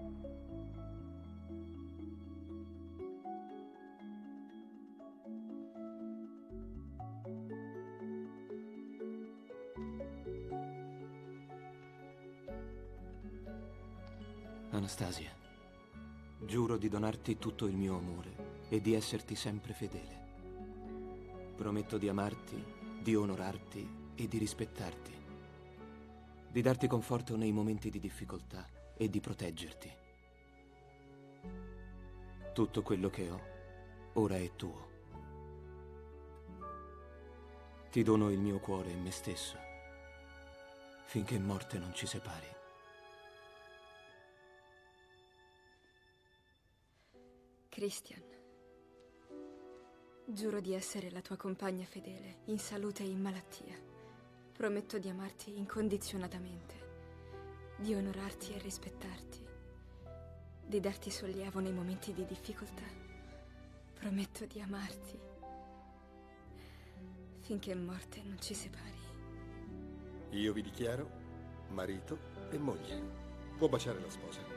Anastasia, giuro di donarti tutto il mio amore e di esserti sempre fedele. Prometto di amarti, di onorarti e di rispettarti, di darti conforto nei momenti di difficoltà e di proteggerti. Tutto quello che ho ora è tuo. Ti dono il mio cuore e me stesso, finché morte non ci separi. Christian, giuro di essere la tua compagna fedele, in salute e in malattia. Prometto di amarti incondizionatamente, di onorarti e rispettarti, di darti sollievo nei momenti di difficoltà. Prometto di amarti finché morte non ci separi. Io vi dichiaro marito e moglie. Può baciare la sposa.